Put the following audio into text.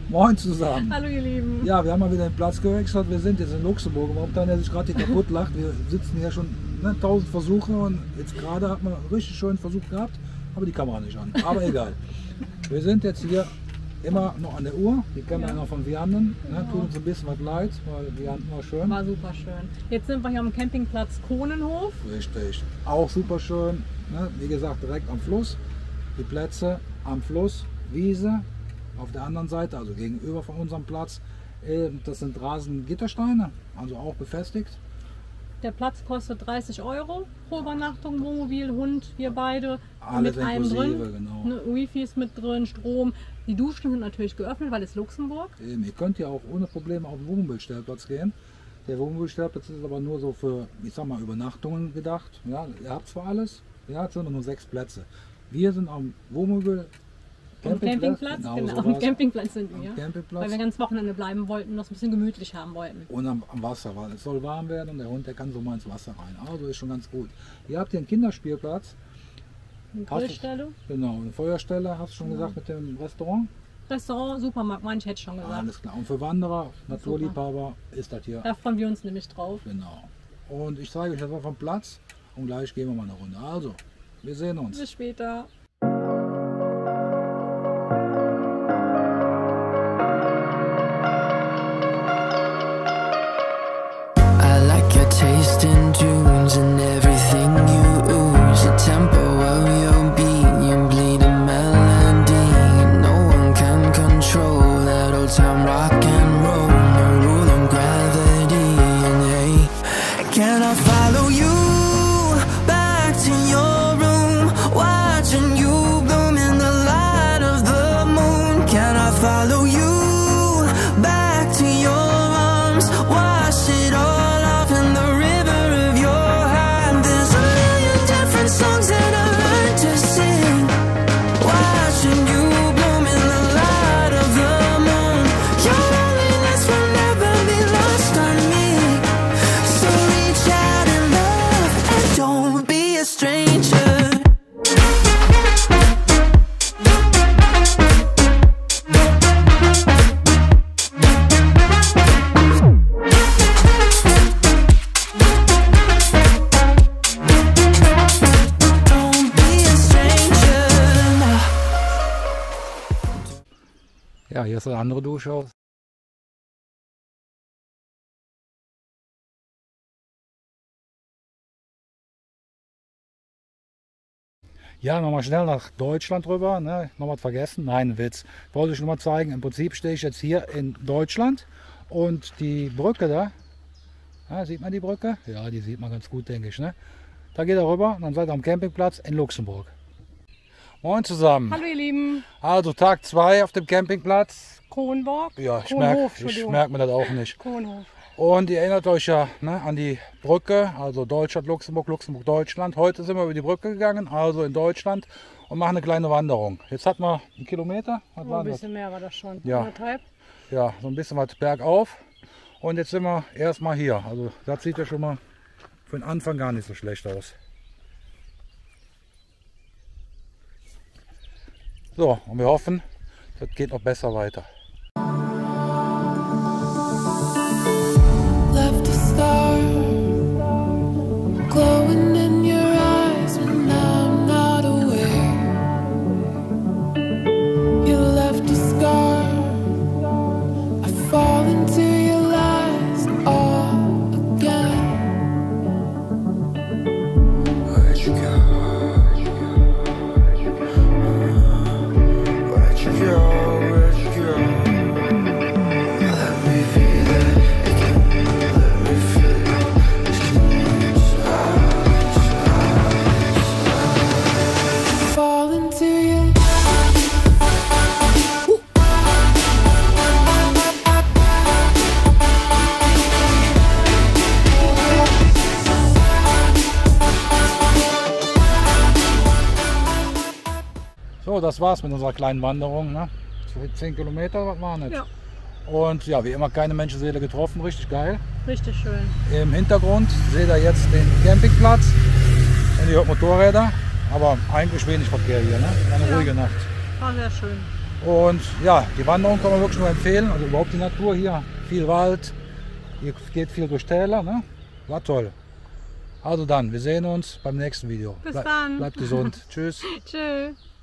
Moin zusammen. Hallo ihr Lieben. Ja, wir haben mal wieder den Platz gewechselt. Wir sind jetzt in Luxemburg. Warum der sich gerade kaputt lacht? Wir sitzen hier schon 1000 Versuche und jetzt gerade hat man einen richtig schönen Versuch gehabt, aber die Kamera nicht an. Aber egal. Wir sind jetzt hier immer noch an der Uhr. Die kennen wir noch von Vianden. Ne? Tut uns ein bisschen was leid, weil Vianden war schön. War super schön. Jetzt sind wir hier am Campingplatz Kohnenhof. Richtig. Auch super schön. Ne? Wie gesagt, direkt am Fluss. Die Plätze am Fluss, Wiese. Auf der anderen Seite, also gegenüber von unserem Platz, das sind Rasengittersteine, also auch befestigt. Der Platz kostet 30 € pro Übernachtung, Wohnmobil, Hund, wir beide. Alles mit allem inklusive, drin. genau. Ne, Wifi ist mit drin, Strom. Die Duschen sind natürlich geöffnet, weil es Luxemburg. Ihr könnt ja auch ohne Probleme auf den Wohnmobilstellplatz gehen. Der Wohnmobilstellplatz ist aber nur so für, ich sag mal, Übernachtungen gedacht. Ja, ihr habt zwar alles, ja, es sind nur 6 Plätze. Wir sind am Wohnmobil Campingplatz, genau. Am Campingplatz sind wir. Campingplatz. Weil wir ganz Wochenende bleiben wollten und das ein bisschen gemütlich haben wollten. Und am Wasser, weil es soll warm werden und der Hund, der kann so mal ins Wasser rein. Also ist schon ganz gut. Ihr habt hier einen Kinderspielplatz. Eine Grillstelle. Genau, eine Feuerstelle, hast du schon gesagt, mit dem Restaurant. Restaurant, Supermarkt, manche hätte schon gesagt. Alles klar. Und für Wanderer, Naturliebhaber ist das hier. Da freuen wir uns nämlich drauf. Genau. Und ich zeige euch das mal vom Platz und gleich gehen wir mal eine Runde. Also, wir sehen uns. Bis später. Taste in dunes and everything you ooze. The tempo of your beat, you bleed a melody. No one can control that old time rock and roll. No rule of gravity. And hey, can I follow you back to your room? Watching you bloom in the light of the moon. Can I follow you back to your arms? Wash it all songs that I learned to sing. Watching you bloom in the light of the moon. Your loneliness will never be lost on me. So reach out and love and don't be a stranger. Ja, hier ist eine andere Dusche aus. Ja, nochmal schnell nach Deutschland rüber. Ne? Noch was vergessen? Nein, Witz. Wollte ich nur mal zeigen. Im Prinzip stehe ich jetzt hier in Deutschland und die Brücke da. Ja, sieht man die Brücke? Ja, die sieht man ganz gut, denke ich. Ne? Da geht er rüber und dann seid ihr am Campingplatz in Luxemburg. Moin zusammen. Hallo ihr Lieben. Also Tag 2 auf dem Campingplatz. Kronborg? Ja, ich merke mir das auch nicht. Kronhof. Und ihr erinnert euch ja an die Brücke, also Deutschland, Luxemburg, Luxemburg, Deutschland. Heute sind wir über die Brücke gegangen, also in Deutschland, und machen eine kleine Wanderung. Jetzt hat man einen Kilometer. Ein bisschen mehr war das schon. Ja. 1,5. Ja, so ein bisschen was bergauf. Und jetzt sind wir erstmal hier. Also das sieht ja schon mal für den Anfang gar nicht so schlecht aus. So, und wir hoffen, das geht noch besser weiter. Left a star glowing in your eyes when I'm not aware. You left a scar. I fall into your lies all again. Where'd you go? Where'd you go? Where'd you go? Let me feel it again. Let me feel it. Just keep me inside. Fall into you. So, das war's mit unserer kleinen Wanderung. Ne? 10 Kilometer, was waren das? Ja. Und ja, wie immer keine Menschenseele getroffen, richtig geil. Richtig schön. Im Hintergrund seht ihr jetzt den Campingplatz und ihr hört Motorräder, aber eigentlich wenig Verkehr hier, ne? Eine ruhige Nacht. War sehr schön. Und ja, die Wanderung kann man wirklich nur empfehlen. Also überhaupt die Natur hier, viel Wald, hier geht viel durch Täler, ne? War toll. Also dann, wir sehen uns beim nächsten Video. Bis dann. Bleibt gesund. Tschüss. Tschüss.